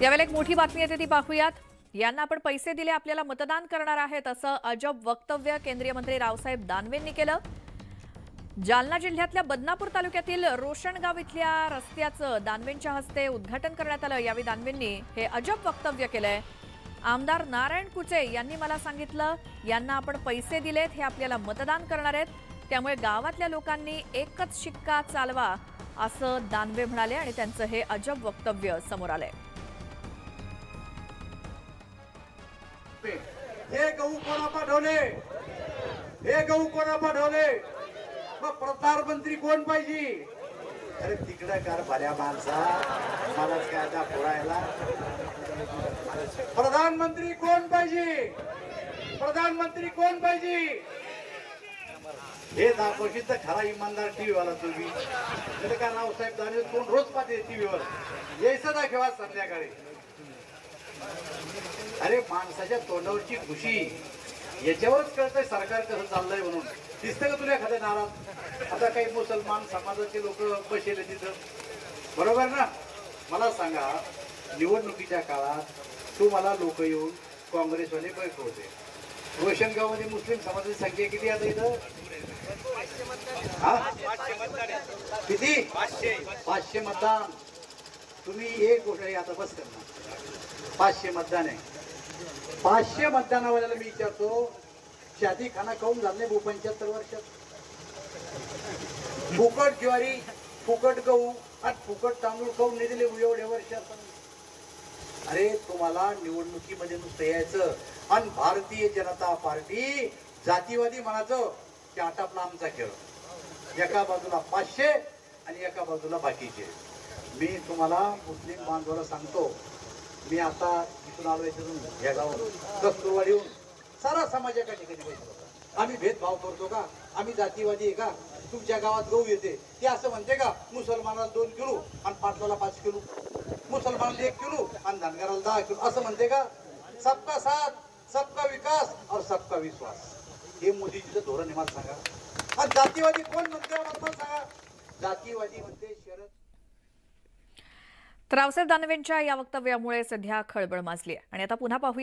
यावेळी एक मोठी बातमी येते ती पाहूयात। यांना आपण पैसे दिले आपल्याला मतदान करणार आहेत असं अजब वक्तव्य केंद्रीय मंत्री रावसाहेब दानवेंनी केलं। जालना जिल्ह्यातल्या बदनापूर तालुक्यातील रोशनगाव इथल्या रस्त्याचं दानवेंच्या हस्ते उद्घाटन करण्यात आलं। यावेळी दानवेंनी हे अजब वक्तव्य केलंय। आमदार नारायण कुचे यांनी मला सांगितलं यांना आपण पैसे दिलेत हे आपल्याला मतदान करणार आहेत, त्यामुळे गावातल्या लोकांनी एकच शिक्का चालवा असं दानवे म्हणाले आणि त्यांचं हे अजब वक्तव्य समोर आलंय। हे गहू कोणा पाठवले, हे गहू कोणा पाठवले, मग प्रधानमंत्री कोण पाहिजे? अरे तिकडे कर भल्या माणसा, मलाच काय आता पुरायला। प्रधानमंत्री कोण पाहिजे, प्रधानमंत्री कोण पाहिजे हे दाखवशील तर खरा इमानदार टीव्ही वाला तुम्ही। का रावसाहेब दानवे कोण रोज पाहते टीव्हीवर, यायचं दाखवा संध्याकाळी। अरे माणसाच्या तोंडावरची खुशी याच्यावरच कळतंय सरकार कसं चाललंय म्हणून। दिसतं का तुला एखाद्या नाराज? आता काही मुसलमान समाजाचे लोक बसले तिथं, बरोबर ना? मला सांगा, निवडणुकीच्या काळात तुम्हाला लोक येऊन काँग्रेसवाले बैठवते। रोशनगाव मध्ये मुस्लिम समाजाची संख्या किती आता इथं? किती? 500 मतदान। तुम्ही एक गोष्ट आता बस करणार, 500 मतदान आहे। 500 मतदानावाल्याला मी विचारतो, शादी खाना काऊन झाले 75 वर्षात? फुकट ज्वारी, फुकट गहू आणि फुकट तांदूळ काऊन नाही दिले एवढ्या वर्षात? अरे तुम्हाला निवडणुकीमध्ये नुसतं यायचं आणि भारतीय जनता पार्टी जातीवादी म्हणायचं की आटापला आमचा खेळ। एका बाजूला 500 आणि एका बाजूला बाकीचे। मी तुम्हाला मुस्लिम बांधवाला सांगतो, मी आता इथून आलो, इथून या गावावरून कस्तुरवाडीहून सारा समाजाच्या ठिकाणी बसलो। आम्ही भेदभाव करतो का? आम्ही जातीवादी आहे का? तुमच्या गावात गहू येते ते असं म्हणते का मुसलमानाला 2 किलो आणि पाटलाला 5 किलो, मुसलमानाला 1 किलो आणि धनगराला 10 किलो असं म्हणते का? सबका साथ, सबका विकास और सबका विश्वास हे मोदीजीचं धोरण आहे। मला सांगा, आणि जातीवादी कोण म्हणते? मला सांगा, जातीवादी म्हणते शरद। रावसाहेब दानवेंच्या या वक्तव्यामुळे सध्या खळबळ माजली आहे आणि आता पुन्हा पाहूया।